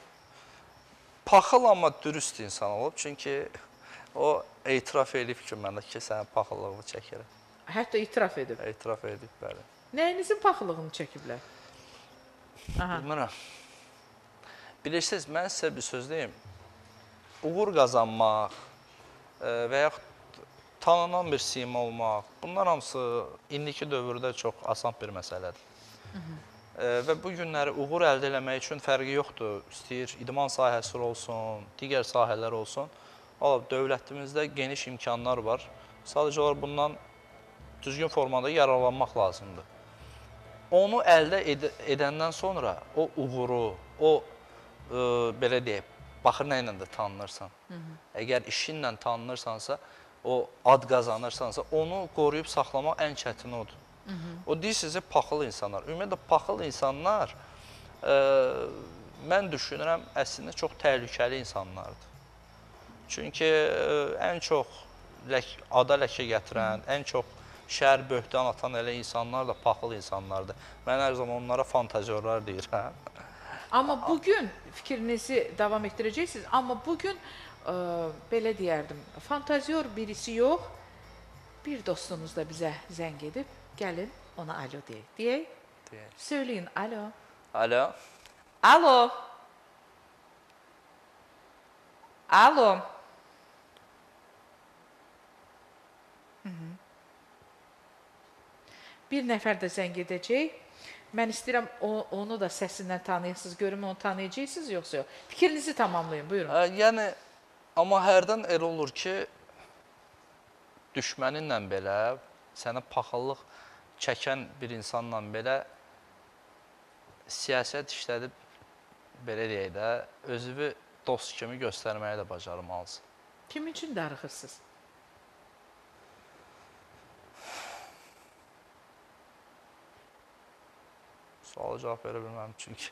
Speaker 2: Paxıl amma dürüst insan olub, çünki o etiraf edib ki, mən də ki, sənin paxıllığını çəkirəm.
Speaker 1: Hətta itiraf edib.
Speaker 2: Etiraf edib, bəli.
Speaker 1: Nəyinizin paxıllığını çəkiblər? Aha.
Speaker 2: Bilmirəm. Bilirsiniz, mən sizə bir söz deyim. Uğur qazanmaq e, və yaxud tanınan bir sima olmaq, bunlar hamısı indiki dövrdə çox asan bir məsələdir. Hı -hı. E, və bu günləri uğur əldə eləmək üçün fərqi yoxdur. İstəyir idman sahəsi olsun, digər sahələr olsun. Olub, dövlətimizdə geniş imkanlar var. Sadəcə olaraq bundan düzgün formada yararlanmaq lazımdır. Onu əldə ed edəndən sonra o uğuru, o e, belə deyək, baxır nə ilə də tanınırsan. Hı -hı. Əgər işinlə tanınırsansa, o ad qazanırsansa, onu qoruyub saxlamaq ən çətin odur. Hı -hı. O deyil sizə paxıl insanlar. Ümumiyyətlə, paxıl insanlar e, mən düşünürəm, əslində çox təhlükəli insanlardır. Çünki e, ən çox lək ada ləkə gətirən, Hı -hı. ən çox şər, böhtan atan elə insanlar da paxıl insanlardır. Mən hər zaman onlara fantazyorlar deyirəm.
Speaker 1: Amma bugün fikrinizi davam etdirəcəksiniz. Amma bugün ə, belə deyərdim, fantazyor birisi yox, bir bir dostunuz da bizə zəng edib, gəlin ona alo deyək. Deyək,
Speaker 2: Deyək.
Speaker 1: söyləyin alo.
Speaker 2: Alo.
Speaker 1: Alo. Alo. Hı -hı. Bir nəfər də zəng edəcək. Mən istəyirəm o, onu da səsindən tanıyasınız. Görüm onu tanıyacaqsınız yoxsa yox. Fikrinizi tamamlayın, buyurun.
Speaker 2: Ə, yəni, amma hərdən elə olur ki, düşməninlə belə, sənə paxıllıq çəkən bir insanla belə siyasət işlədib, belə deyək də, özünü dost kimi göstərməyə də bacarmalısın.
Speaker 1: Kim üçün darıxırsınız?
Speaker 2: Suala cavab verə bilməm çünki.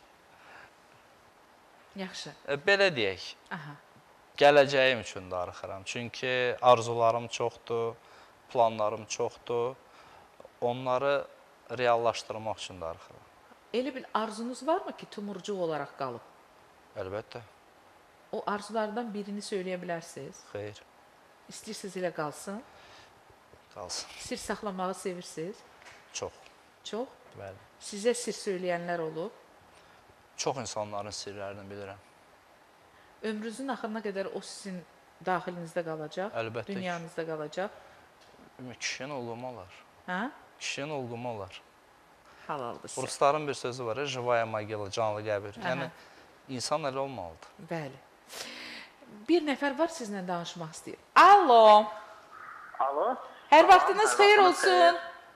Speaker 1: Yaxşı.
Speaker 2: E, belə deyək,
Speaker 1: Aha.
Speaker 2: gələcəyim üçün darıxıram. Çünki arzularım çoxdur, planlarım çoxdur. Onları reallaşdırmaq üçün darıxıram.
Speaker 1: Elə bir arzunuz varmı ki, tumurcuq olaraq qalıb?
Speaker 2: Əlbəttə,
Speaker 1: O arzulardan birini söyləyə bilərsiniz.
Speaker 2: xeyr,
Speaker 1: İstəyirsiniz elə qalsın.
Speaker 2: qalsın.
Speaker 1: Sir saxlamağı sevirsiniz.
Speaker 2: Çox,
Speaker 1: Çox.
Speaker 2: bəli.
Speaker 1: Sizə sir söyləyənlər olub.
Speaker 2: Çox insanların sirlərini bilirəm.
Speaker 1: Ömrünüzün axırına qədər o sizin daxilinizdə qalacaq.
Speaker 2: Əlbəttə ki.
Speaker 1: Dünyanızda qalacaq.
Speaker 2: Kişinin olduğum olar.
Speaker 1: Hə?
Speaker 2: Kişinin olduğum olar.
Speaker 1: Halaldır sizə.
Speaker 2: Rusların bir sözü var, Jivaya Mogila, canlı qəbir.
Speaker 1: Aha.
Speaker 2: Yəni, insan elə olmalıdır.
Speaker 1: Bəli. Bir nəfər var sizinlə danışmaq istəyir. Alo.
Speaker 3: Alo.
Speaker 1: Hər vaxtınız xeyir olsun.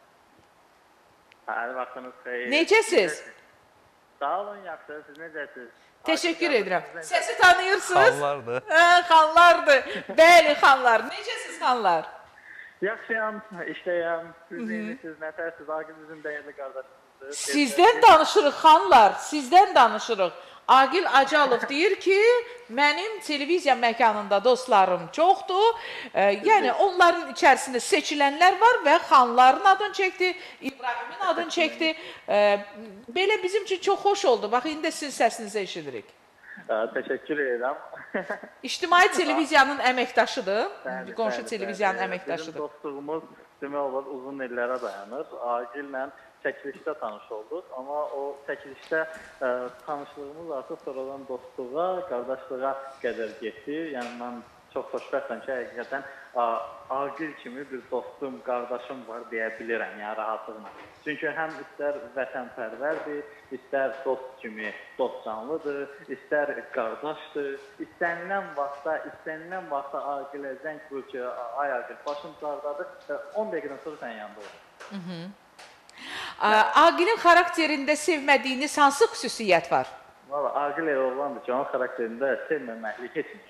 Speaker 3: Hər vaxtınız xeyir.
Speaker 1: Necəsiz?
Speaker 3: Sağ olun, yaxşı. Siz necəsiz?
Speaker 1: Təşəkkür edirəm. Səsi tanıyırsınız?
Speaker 2: Xanlardır.
Speaker 1: Hə, xanlardır. Bəli, xanlar. Necəsiz xanlar?
Speaker 3: Yaxşıyam, işləyəm. Siz neyiniz, nətərsiz? Aqil bizim dəyərli qardaşımızdır.
Speaker 1: Sizdən danışırıq xanlar, sizdən danışırıq. Agil Acalov deyir ki, mənim televiziya məkanında dostlarım çoxdur. E, yəni onların içərisində seçilənlər var və xanların adını çəkdi, İbrahimin adını çəkdi. E, belə bizim üçün çox xoş oldu. Bax, indi də sizin səsinizi eşidirik.
Speaker 3: Ə, Təşəkkür edirəm.
Speaker 1: İctimai televiziyanın əməkdaşıdır,
Speaker 3: Bəli,
Speaker 1: qonşu
Speaker 3: bəli,
Speaker 1: televiziyanın
Speaker 3: bəli.
Speaker 1: əməkdaşıdır.
Speaker 3: Bizim dostluğumuz demək olar uzun illərə dayanır. Agillə çəkilişdə tanış olduq, amma o çəkilişdə ə, tanışlığımız artıq sonradan dostluğa, qardaşlığa qədər getdi. Yəni mən çox xoşbəxtəm ki, həqiqətən ə, Agil kimi bir dostum, qardaşım var deyə bilirəm, yəni rahatlıqla. Çünki həm istər vətənpərvərdir, istər dost kimi dostcanlıdır, istər qardaşdır. İstənilən vaxtda, istənilən vaxtda Agilə zəng vurur ki, ay Agil, başım qardadır, on dəqiqədən sonra sən yanında olur.
Speaker 1: Agilin xarakterində sevmədiyiniz hansı xüsusiyyət var?
Speaker 3: Valla Agil elə oğlandır ki, onun xarakterində sevməməklik heç mi yox?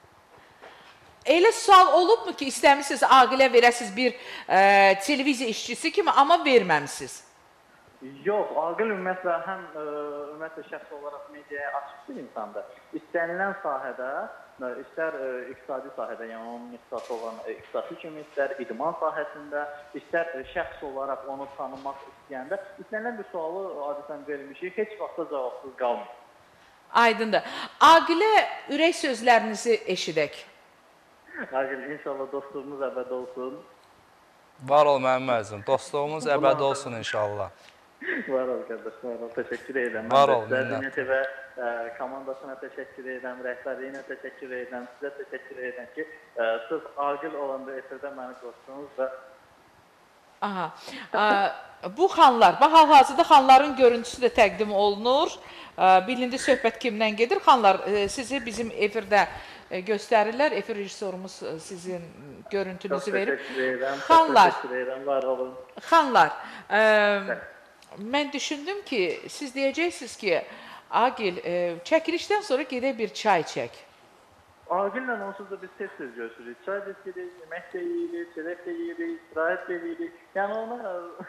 Speaker 1: Elə sual olubmu ki, istəmişsiniz Agilə verəsiniz bir e, televiziya işçisi kimi, amma verməmişsiniz?
Speaker 3: Yox, Agil ümumiyyətlə həm ə, ümumiyyətlə şəxs olaraq mediaya açıq bir insandır. İstənilən sahədə, ə, istər ə, iqtisadi sahədə, yəni onun ixtisası olan ə, iqtisadi kimi, istər idman sahəsində, istər ə, şəxs olaraq onu tanımaq istəyəndə, istənilən bir sualı adətən vermişik, heç vaxtda cavabsız qalmır.
Speaker 1: Aydındır. Agilə ürək sözlərinizi eşidək.
Speaker 3: Agil, inşallah dostluğumuz əbədi olsun.
Speaker 2: Var ol mənim əzim, dostluğumuz əbədi olsun inşallah.
Speaker 3: Var ol qardaş, var ol. Təşəkkür edirəm.
Speaker 2: Var ol,
Speaker 3: Zərdinə T V komandasına təşəkkür edirəm, rəhbərliyinə təşəkkür edirəm, sizə təşəkkür edirəm ki, ə, sırf Agil olanda efirdə məni qoşdunuz və
Speaker 1: Aha. Ə, bu xanlar, bax hal-hazırda xanların görüntüsü də təqdim olunur. Ə, bilindi söhbət kimdən gedir? Xanlar, ə, sizi bizim efirdə ə, göstərirlər. Efir rejissorumuz ə, sizin görüntünüzü verir.
Speaker 3: Çox təşəkkür edirəm.
Speaker 1: Xanlar,
Speaker 3: Çox təşəkkür edirəm, var olun.
Speaker 1: xanlar, ə, mən düşündüm ki, siz deyəcəksiniz ki, Agil, ə, çəkilişdən sonra gedək bir çay çək.
Speaker 3: Agillə onsuz da biz tez-tez görüşürük. Çay da içirik, yemək də yeyirik, çörək də yeyirik, istirahət də yeyirik. Yəni ona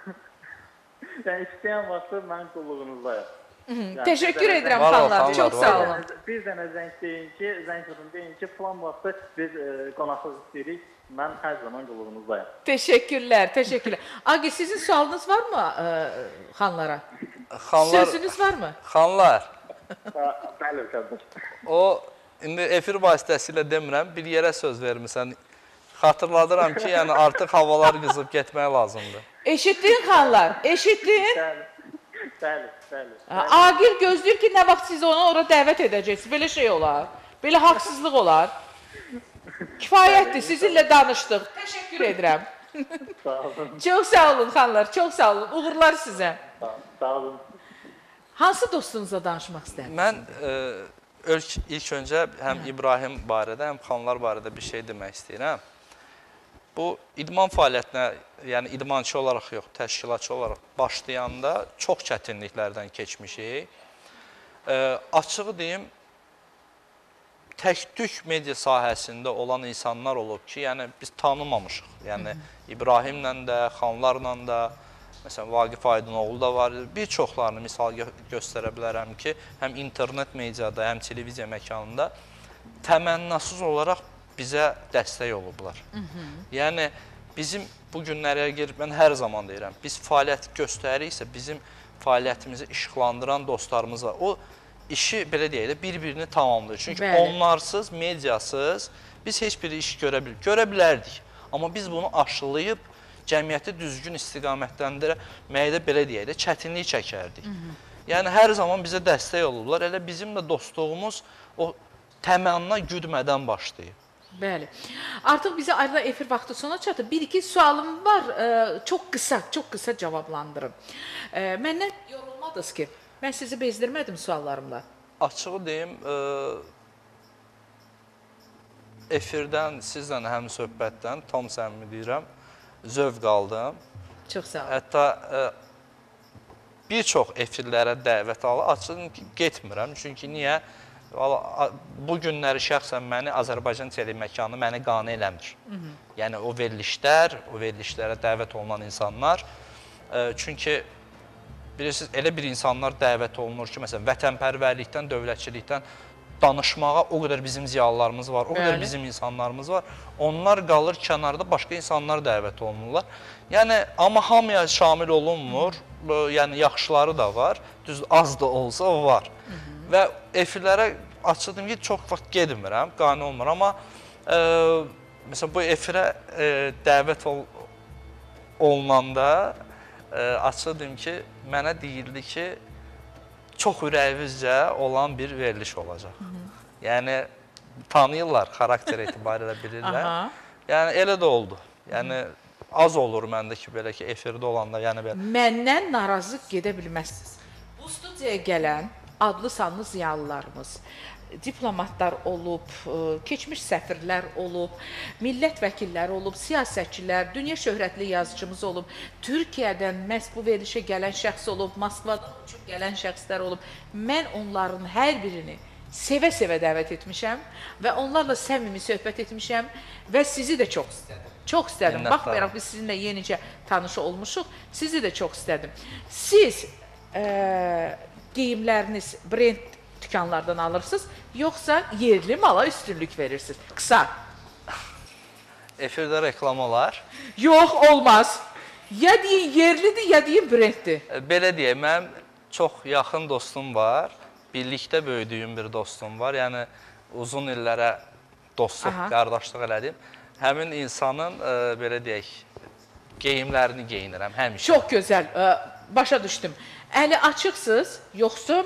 Speaker 3: yəni istəyən vaxtı mənim qulluğunuzdayım. Yəni,
Speaker 1: Təşəkkür edirəm
Speaker 2: Var ol,
Speaker 1: xanlar,
Speaker 2: xanlar,
Speaker 1: çox
Speaker 2: var
Speaker 1: sağ
Speaker 2: ol.
Speaker 1: olun.
Speaker 3: Bir dənə zəng deyin ki, zəng vurun deyin ki, plan vaxtı biz e, qonaqlıq istəyirik. Mən hər zaman qulluğunuzdayım.
Speaker 1: Təşəkkürlər, təşəkkürlər. Agil, sizin sualınız varmı ə, xanlara?
Speaker 2: Xanlar,
Speaker 1: Sözünüz varmı?
Speaker 2: xanlar,
Speaker 3: Bəli, qardaş.
Speaker 2: o indi efir vasitəsilə demirəm, bir yerə söz vermisən xatırladıram ki, yəni artıq havalar qızıb getmək lazımdır.
Speaker 1: Eşitdin xanlar, eşitdin?
Speaker 3: Bəli, bəli, bəli.
Speaker 1: Agil gözləyir ki, nə vaxt siz onu ora dəvət edəcəksiniz. Belə şey olar, belə haqsızlıq olar. Kifayətdir, sizinlə danışdıq. Təşəkkür edirəm.
Speaker 3: Sağ olun,
Speaker 1: Çox sağ olun xanlar, çox sağ olun. Uğurlar sizə.
Speaker 3: sağ olun, sağ olun.
Speaker 1: Hansı dostunuza danışmaq istəyirsiniz?
Speaker 2: Mən e, ilk, ilk öncə həm İbrahim barədə, həm xanlar barədə bir şey demək istəyirəm. Bu idman fəaliyyətinə, yəni idmançı olaraq yox, təşkilatçı olaraq başlayanda çox çətinliklərdən keçmişik. E, açığı deyim, tək-tük media sahəsində olan insanlar olub ki, yəni biz tanımamışıq. Yəni İbrahimlə də, xanlarla da, məsələn Vaqif Aydınoğlu da var. Bir çoxlarını misal gö göstərə bilərəm ki, həm internet mediada, həm televiziya məkanında təmənnasız olaraq bizə dəstək olublar. Hı -hı. Yəni bizim bu günlərə girib, mən hər zaman deyirəm, biz fəaliyyət göstəriksə, bizim fəaliyyətimizi işıqlandıran dostlarımız var. O işi belə deyək də bir-birini tamamlayır. Çünki Bəli. onlarsız, mediasız biz heç bir iş görə, bil görə bilərdik. Amma biz bunu aşılayıb cəmiyyəti düzgün istiqamətləndirməkdə belə deyək də çətinlik çəkərdik. Hı -hı. Yəni hər zaman bizə dəstək olurlar. Elə bizim də dostluğumuz o təmənna güdmədən başlayıb.
Speaker 1: Bəli. Artıq bizə ayrılan efir vaxtı sona çatıb. Bir-iki sualım var. Ee, çox qısa, çox qısa cavablandırım. Ee, məndən yorulmadınız ki, mən sizi bezdirmədim suallarımla.
Speaker 2: Açığı deyim, e, efirdən, sizlə həm söhbətdən, tam səmimi deyirəm, zövq aldım.
Speaker 1: Çox sağ olun.
Speaker 2: Hətta e, bir çox efirlərə dəvət alır. Açığı getmirəm. Çünki niyə? Bu günləri şəxsən məni Azərbaycan teleməkanı məni qane eləmir. Hı -hı. Yəni o verilişlər, o verilişlərə dəvət olunan insanlar. E, çünki bilirsiniz, elə bir insanlar dəvət olunur ki, məsələn, vətənpərvərlikdən, dövlətçilikdən danışmağa o qədər bizim ziyalılarımız var, o qədər Bəli. bizim insanlarımız var. Onlar qalır kənarda, başqa insanlar dəvət olunurlar. Yəni, amma hamıya şamil olunmur, yəni yaxşıları da var, düz az da olsa o var. Hı -hı. Və efirlərə açıqdım ki, çox vaxt gedmirəm, qane olmur, amma e, məsələn, bu efirə e, dəvət ol olunanda e, açıqdım ki, mənə deyildi ki, çox ürəyimizcə olan bir veriliş olacaq. Hı -hı. Yəni, tanıyırlar, xarakter etibarilə bilirlər. Yəni, elə də oldu. Yəni, Hı -hı. az olur məndə ki, belə ki, efirdə olanda, yəni belə.
Speaker 1: Məndən narazı gedə bilməzsiniz. Bu studiyaya gələn adlı sanlı ziyalılarımız, diplomatlar olub, keçmiş səfirlər olub, millət vəkilləri olub, siyasətçilər, dünya şöhrətli yazıcımız olub, Türkiyədən məhz bu verilişə gələn şəxs olub, Moskvadan uçub gələn şəxslər olub. Mən onların hər birini sevə-sevə dəvət etmişəm və onlarla səmimi söhbət etmişəm və sizi də çox istədim. Çox istədim. Baxmayaraq biz sizinlə yenicə tanış olmuşuq, sizi də çox istədim. Siz e, geyimləriniz brend dükanlardan alırsınız, yoxsa yerli mala üstünlük verirsiniz? Qısa.
Speaker 2: Efirdə reklam olar.
Speaker 1: Yox, olmaz. Ya deyin yerlidir, ya deyin brenddir.
Speaker 2: Belə deyək, mənim çox yaxın dostum var, birlikdə böyüdüyüm bir dostum var. Yəni, uzun illərə dostluq, Aha. qardaşlıq elədim. Həmin insanın, e, belə deyək, geyimlərini geyinirəm həmişə.
Speaker 1: Çox gözəl, e, başa düşdüm. Əli açıqsınız, yoxsa...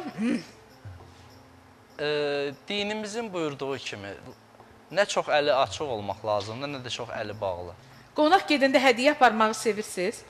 Speaker 2: E, dinimizin buyurduğu kimi, nə çox əli açıq olmaq lazımdır, nə də çox əli bağlı.
Speaker 1: Qonaq gedəndə hədiyyə aparmağı sevirsiniz?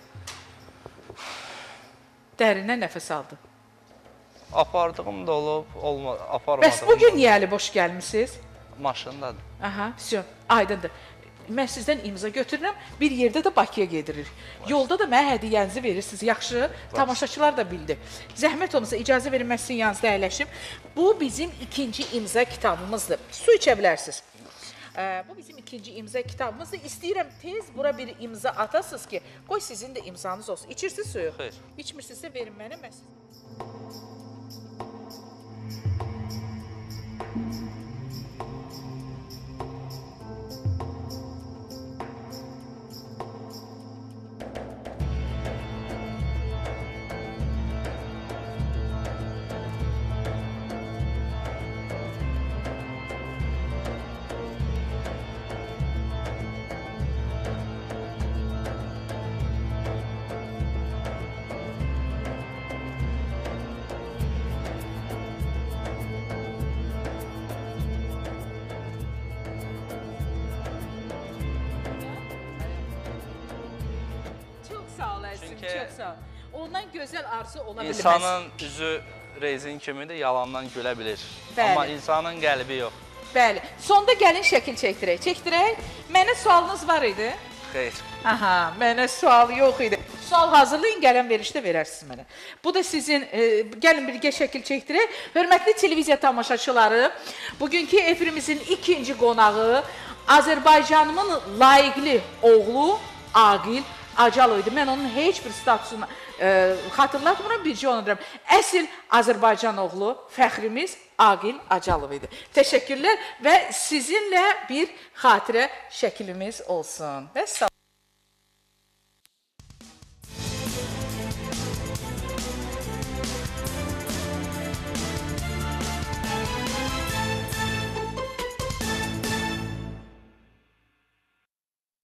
Speaker 1: Dərindən nəfəs aldı.
Speaker 2: Apardığım da olub, olma, aparmadığım
Speaker 1: Bəs bugün niyə əli boş gəlmişsiniz?
Speaker 2: Maşındadır.
Speaker 1: Aha, всё, aydındır. Mən sizdən imza götürürəm, bir yerdə də Bakıya gedirik. Yolda da mənə hədiyyənizi verirsiniz. Yaxşı, tamaşaçılar da bildi. Zəhmət olmasa icazə verin, mən sizin yanınızda əyləşim. Bu bizim ikinci imza kitabımızdır. Su içə bilərsiniz. Ee, bu bizim ikinci imza kitabımızdır. İstəyirəm tez bura bir imza atasınız ki, qoy sizin də imzanız olsun. İçirsiniz suyu?
Speaker 2: Xeyr.
Speaker 1: İçmirsinizsə verin mənə, mən sizin. sağ ol əzizim,
Speaker 2: Çünki
Speaker 1: çox sağ ol. Ondan gözəl arzu ola bilməz.
Speaker 2: İnsanın üzü rezin kimidir, yalandan gülə bilir.
Speaker 1: Bəli.
Speaker 2: Amma insanın qəlbi yox.
Speaker 1: Bəli. Sonda gəlin şəkil çəkdirək. Çəkdirək. Mənə sualınız var idi?
Speaker 2: Xeyr.
Speaker 1: Aha, mənə sual yox idi. Sual hazırlayın, gələn verişdə verərsiniz mənə. Bu da sizin, e, gəlin birgə şəkil çəkdirək. Hörmətli televiziya tamaşaçıları, bugünkü efirimizin ikinci qonağı Azərbaycanımın layiqli oğlu Aqil Acalov idi. Mən onun heç bir statusunu e, xatırlatmıram, bircə onu deyirəm. Əsl Azərbaycan oğlu fəxrimiz Aqil Acalov idi. Təşəkkürlər və sizinlə bir xatirə şəklimiz olsun. Və sağ